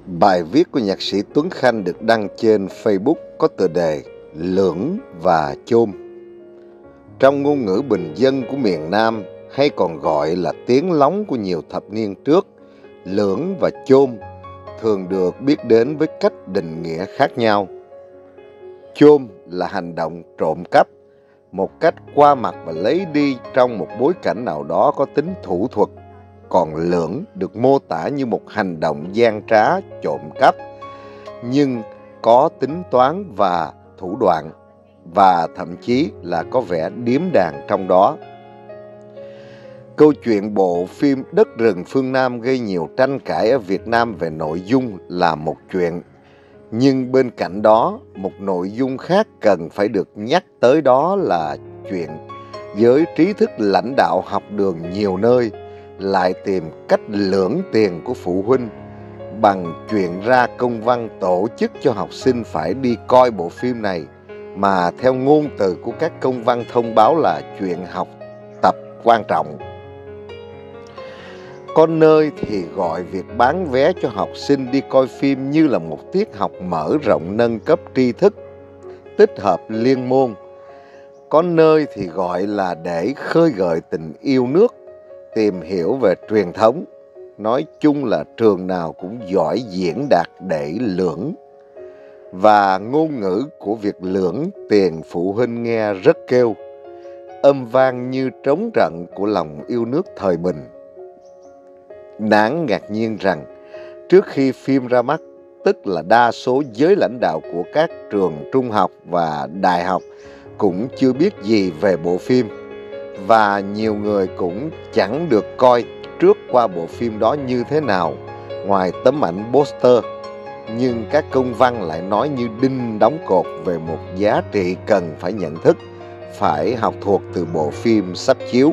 Bài viết của nhạc sĩ Tuấn Khanh được đăng trên Facebook có tựa đề Lưỡng và Chôm. Trong ngôn ngữ bình dân của miền Nam, hay còn gọi là tiếng lóng của nhiều thập niên trước, lưỡng và chôm thường được biết đến với cách định nghĩa khác nhau. Chôm là hành động trộm cắp, một cách qua mặt và lấy đi trong một bối cảnh nào đó có tính thủ thuật. Còn lưỡng được mô tả như một hành động gian trá trộm cắp, nhưng có tính toán và thủ đoạn, và thậm chí là có vẻ điếm đàng trong đó. Câu chuyện bộ phim Đất rừng phương Nam gây nhiều tranh cãi ở Việt Nam về nội dung là một chuyện. Nhưng bên cạnh đó, một nội dung khác cần phải được nhắc tới, đó là chuyện giới trí thức lãnh đạo học đường nhiều nơi lại tìm cách lưỡng tiền của phụ huynh bằng chuyện ra công văn tổ chức cho học sinh phải đi coi bộ phim này, mà theo ngôn từ của các công văn thông báo là chuyện học tập quan trọng. Có nơi thì gọi việc bán vé cho học sinh đi coi phim như là một tiết học mở rộng nâng cấp tri thức, tích hợp liên môn. Có nơi thì gọi là để khơi gợi tình yêu nước, tìm hiểu về truyền thống. Nói chung là trường nào cũng giỏi diễn đạt để lưỡng. Và ngôn ngữ của việc lưỡng tiền phụ huynh nghe rất kêu, âm vang như trống trận của lòng yêu nước thời bình. Đáng ngạc nhiên rằng, trước khi phim ra mắt, tức là đa số giới lãnh đạo của các trường trung học và đại học cũng chưa biết gì về bộ phim, và nhiều người cũng chẳng được coi trước qua bộ phim đó như thế nào ngoài tấm ảnh poster. Nhưng các công văn lại nói như đinh đóng cột về một giá trị cần phải nhận thức, phải học thuộc từ bộ phim sắp chiếu.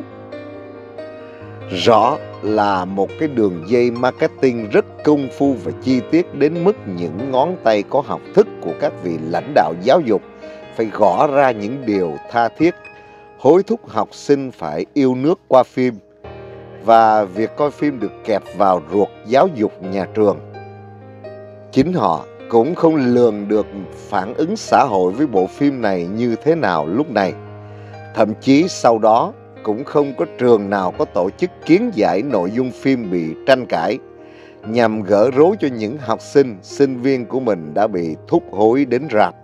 Rõ là một cái đường dây marketing rất công phu và chi tiết đến mức những ngón tay có học thức của các vị lãnh đạo giáo dục phải gõ ra những điều tha thiết, hối thúc học sinh phải yêu nước qua phim, và việc coi phim được kẹp vào ruột giáo dục nhà trường. Chính họ cũng không lường được phản ứng xã hội với bộ phim này như thế nào lúc này. Thậm chí sau đó cũng không có trường nào có tổ chức kiến giải nội dung phim bị tranh cãi, nhằm gỡ rối cho những học sinh, sinh viên của mình đã bị thúc hối đến rạp.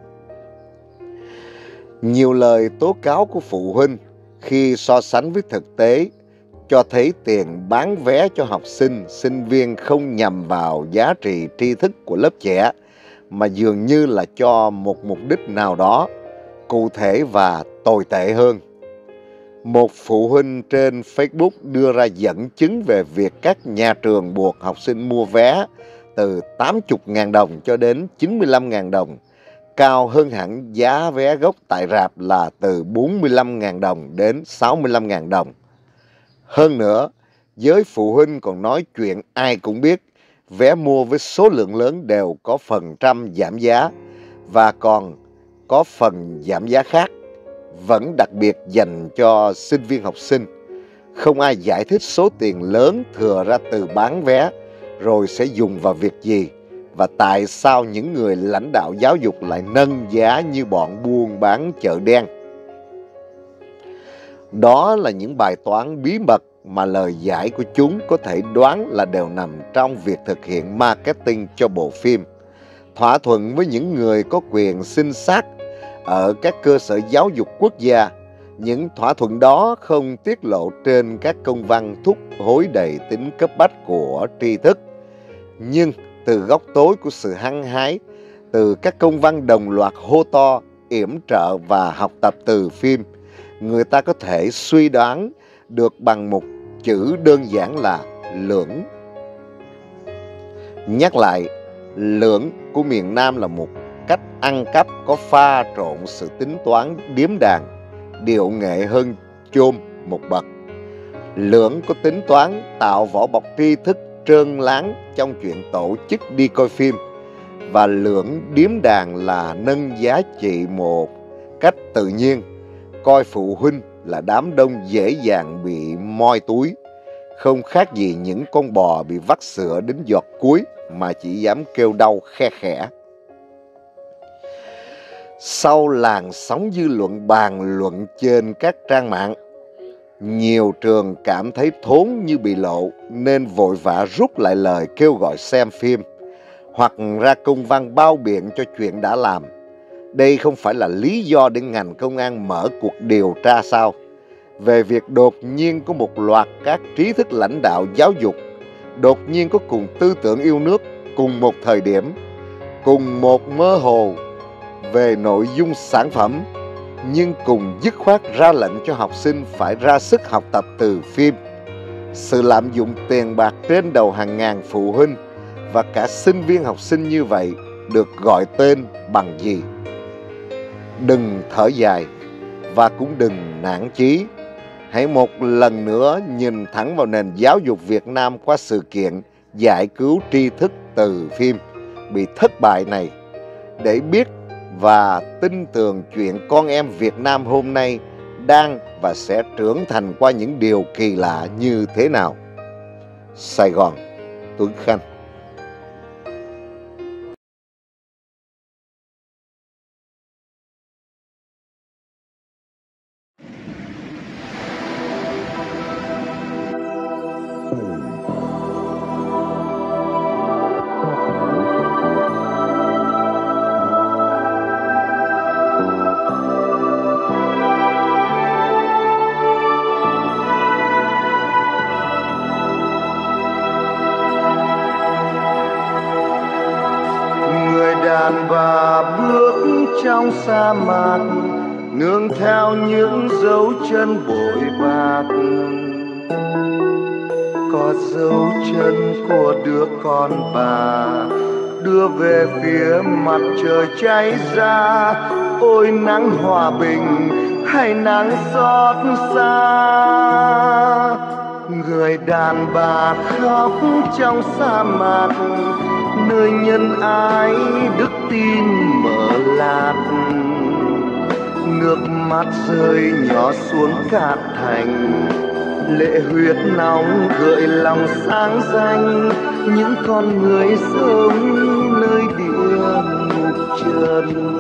Nhiều lời tố cáo của phụ huynh khi so sánh với thực tế cho thấy tiền bán vé cho học sinh, sinh viên không nhằm vào giá trị tri thức của lớp trẻ, mà dường như là cho một mục đích nào đó, cụ thể và tồi tệ hơn. Một phụ huynh trên Facebook đưa ra dẫn chứng về việc các nhà trường buộc học sinh mua vé từ 80.000 đồng cho đến 95.000 đồng, cao hơn hẳn giá vé gốc tại rạp là từ 45.000 đồng đến 65.000 đồng. Hơn nữa, giới phụ huynh còn nói chuyện ai cũng biết, vé mua với số lượng lớn đều có phần trăm giảm giá, và còn có phần giảm giá khác, vẫn đặc biệt dành cho sinh viên học sinh. Không ai giải thích số tiền lớn thừa ra từ bán vé rồi sẽ dùng vào việc gì, và tại sao những người lãnh đạo giáo dục lại nâng giá như bọn buôn bán chợ đen. Đó là những bài toán bí mật mà lời giải của chúng có thể đoán là đều nằm trong việc thực hiện marketing cho bộ phim, thỏa thuận với những người có quyền sinh sát ở các cơ sở giáo dục quốc gia. Những thỏa thuận đó không tiết lộ trên các công văn thúc hối đầy tính cấp bách của tri thức, nhưng từ góc tối của sự hăng hái, từ các công văn đồng loạt hô to, yểm trợ và học tập từ phim, người ta có thể suy đoán được bằng một chữ đơn giản là lưỡng. Nhắc lại, lưỡng của miền Nam là một cách ăn cắp có pha trộn sự tính toán điếm đàng, điệu nghệ hơn chôm một bậc. Lưỡng có tính toán tạo vỏ bọc tri thức trơn láng trong chuyện tổ chức đi coi phim, và lưỡng điếm đàng là nâng giá trị một cách tự nhiên, coi phụ huynh là đám đông dễ dàng bị moi túi, không khác gì những con bò bị vắt sữa đến giọt cuối mà chỉ dám kêu đau khe khẽ. Sau làn sóng dư luận bàn luận trên các trang mạng, nhiều trường cảm thấy thốn như bị lộ nên vội vã rút lại lời kêu gọi xem phim hoặc ra công văn bao biện cho chuyện đã làm. Đây không phải là lý do để ngành công an mở cuộc điều tra sao? Về việc đột nhiên có một loạt các trí thức lãnh đạo giáo dục đột nhiên có cùng tư tưởng yêu nước, cùng một thời điểm, cùng một mơ hồ về nội dung sản phẩm, nhưng cùng dứt khoát ra lệnh cho học sinh phải ra sức học tập từ phim. Sự lạm dụng tiền bạc trên đầu hàng ngàn phụ huynh và cả sinh viên học sinh như vậy được gọi tên bằng gì? Đừng thở dài và cũng đừng nản chí. Hãy một lần nữa nhìn thẳng vào nền giáo dục Việt Nam qua sự kiện giải cứu tri thức từ phim bị thất bại này, để biết và tin tưởng chuyện con em Việt Nam hôm nay đang và sẽ trưởng thành qua những điều kỳ lạ như thế nào. Sài Gòn, Tuấn Khanh. Đàn bà bước trong sa mạc, nương theo những dấu chân bội bạc. Có dấu chân của đứa con bà đưa về phía mặt trời cháy ra. Ôi nắng hòa bình hay nắng xót xa, người đàn bà khóc trong sa mạc, nơi nhân ái đức tin mở lạt. Nước mắt rơi nhỏ xuống cạn thành, lệ huyết nóng gợi lòng sáng danh. Những con người sống nơi địa ngục trần,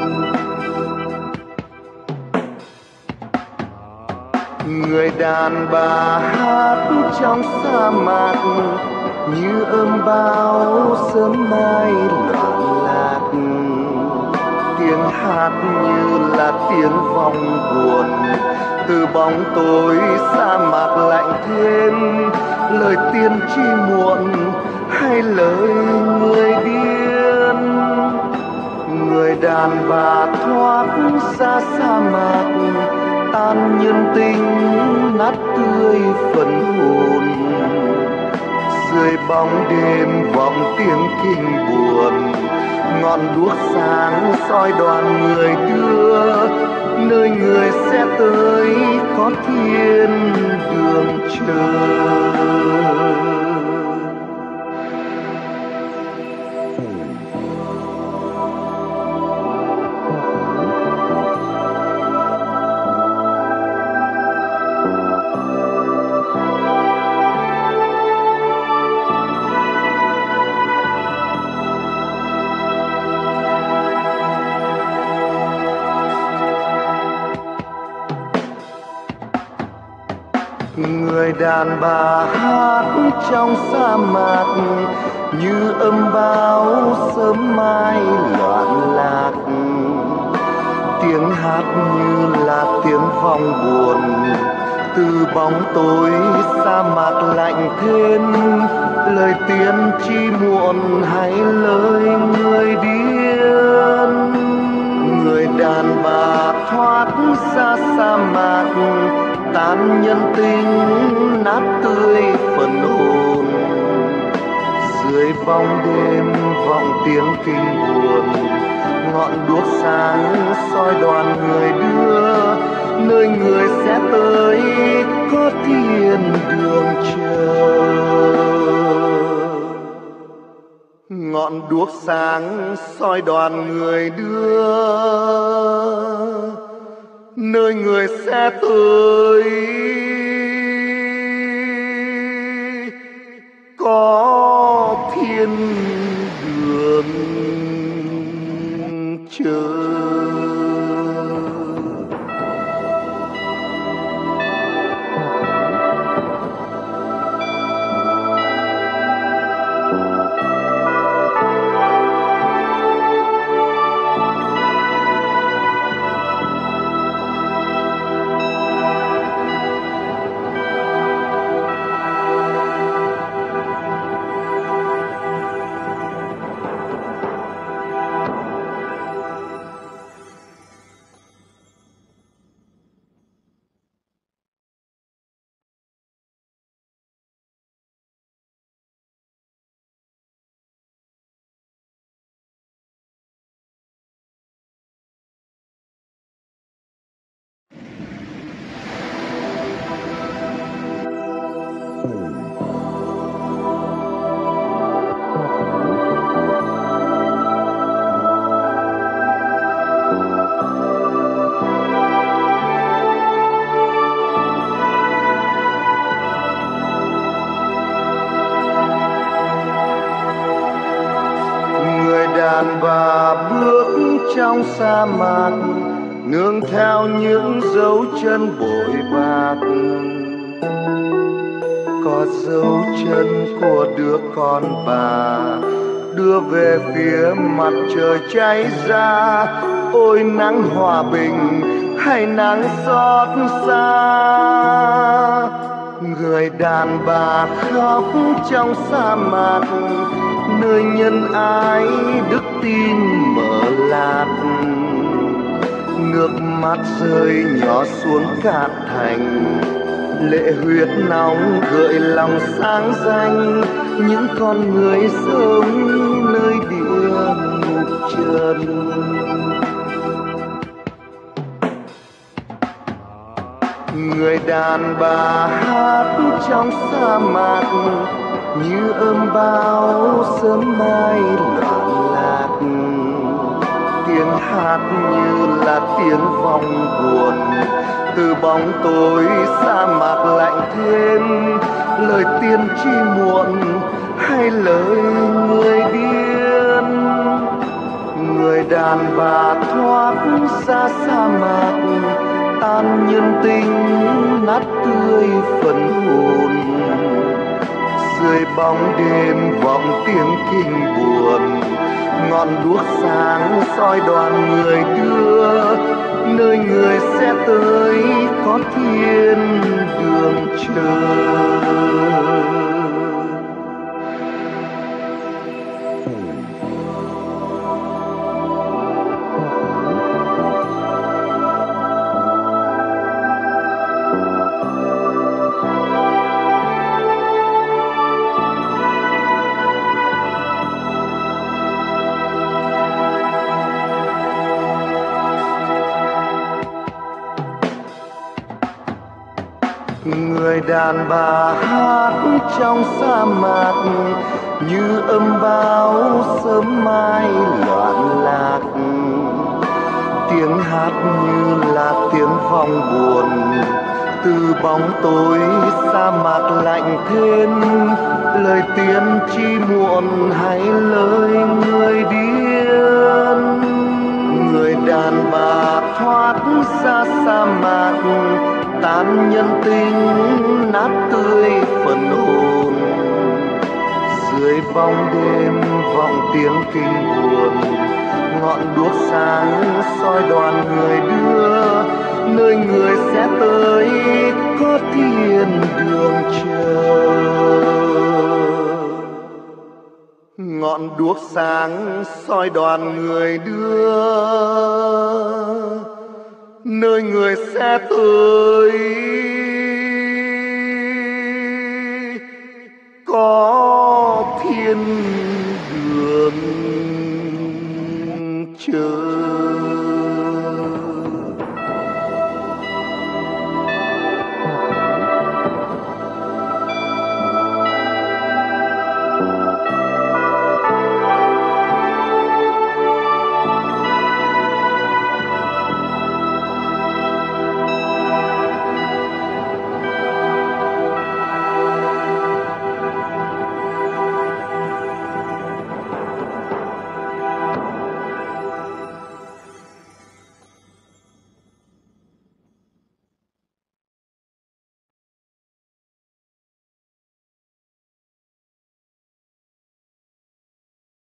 người đàn bà hát trong sa mạc như ươm bao sớm mai loạn lạc. Tiếng hát như là tiếng vòng buồn từ bóng tối sa mạc lạnh thêm. Lời tiên tri muộn hay lời người điên, người đàn bà thoát ra sa mạc, tan nhân tình nát tươi phần hồn. Dưới bóng đêm vọng tiếng kinh buồn, ngọn đuốc sáng soi đoàn người đưa, nơi người sẽ tới có thiên đường chờ. Người đàn bà hát trong sa mạc như âm bao sớm mai loạn lạc. Tiếng hát như là tiếng vòng buồn từ bóng tối sa mạc lạnh thêm. Lời tiên tri muộn hay lời người điên, người đàn bà thoát ra sa mạc, tan nhân tình nát tươi phần hồn. Dưới bóng đêm vọng tiếng kinh buồn, ngọn đuốc sáng soi đoàn người đưa, nơi người sẽ tới có thiên đường chờ. Ngọn đuốc sáng soi đoàn người đưa, nơi người sẽ tới có thiên đường chờ. Đàn bà bước trong sa mạc, nương theo những dấu chân bội bạc. Có dấu chân của đứa con bà đưa về phía mặt trời cháy ra. Ôi nắng hòa bình hay nắng xót xa, người đàn bà khóc trong sa mạc, nơi nhân ái đức tin mở lạt. Nước mắt rơi nhỏ xuống cạn thành, lệ huyết nóng gợi lòng sáng danh. Những con người sống nơi địa ngục trần, người đàn bà hát trong sa mạc như âm bão sớm mai loạn lạc. Tiếng hát như là tiếng vòng buồn từ bóng tối sa mạc lạnh thêm. Lời tiên tri muộn hay lời người điên, người đàn bà thoát ra sa mạc, tan nhân tình nát tươi phần hồn. Dưới bóng đêm vọng tiếng kinh buồn, ngọn đuốc sáng soi đoàn người đưa, nơi người sẽ tới có thiên đường chờ. Người đàn bà hát trong sa mạc như âm bão sớm mai loạn lạc. Tiếng hát như là tiếng vòng buồn từ bóng tối sa mạc lạnh thêm. Lời tiên tri muộn hay lời người điên, người đàn bà thoát ra sa mạc, tan nhân tình nát tươi phần hồn. Dưới bóng đêm vọng tiếng kinh buồn, ngọn đuốc sáng soi đoàn người đưa, nơi người sẽ tới có thiên đường chờ. Ngọn đuốc sáng soi đoàn người đưa, nơi người sẽ tới có